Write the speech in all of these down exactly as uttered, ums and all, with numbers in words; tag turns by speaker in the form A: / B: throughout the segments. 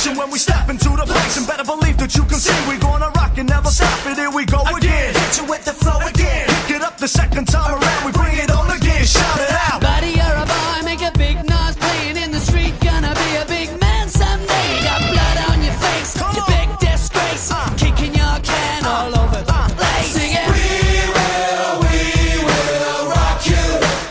A: action when we step into the place. And better believe that you can see we gonna rock and never stop it. Here we go again.
B: Hit you with the flow again.
A: Pick it up the second time around. We bring it on again. Shout it out.
C: Buddy, you're a boy, make a big noise, playing in the street. Gonna be a big man someday. You got blood on your face,
A: Come
C: you
A: on.
C: big disgrace,
A: Uh.
C: kicking your can
A: Uh.
C: all over the
A: Uh.
C: place. Sing it.
B: We will, we will rock you.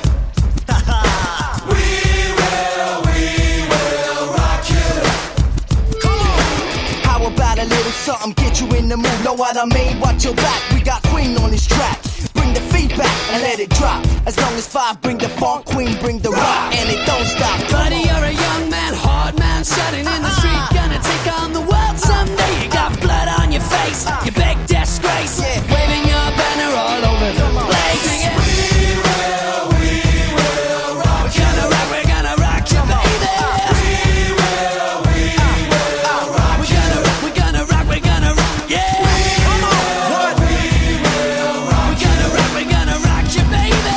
B: We will, we will rock you.
A: Come on.
B: How about a little something, get you in the mood? Know what I mean? Watch your back, we got Queen on this track. Bring the feedback and let it drop. As long as five bring the funk, Queen bring the rock, and it don't stop.
C: Buddy, you're a young man, hard man, shutting in the street. Gonna take on the world someday. You got blood on your face, you big disgrace,
B: Yeah.
C: waving your banner all over the place. Sing it.
B: We will, we will rock
C: We're gonna rock, we're gonna rock you, baby.
B: We will, we will rock
C: We're gonna rock, we're gonna rock, we're gonna rock, yeah.
A: Come on. What?
C: We're gonna rock, we're gonna rock you, baby.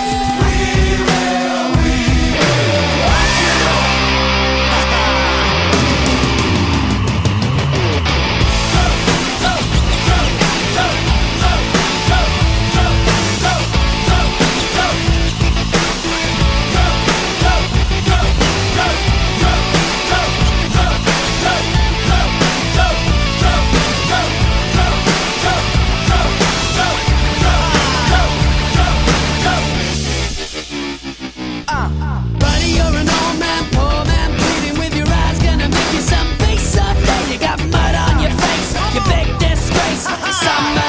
C: Buddy, you're an old man, poor man, pleading with your eyes. Gonna make you some peace someday. You got mud on your face, you big disgrace. Some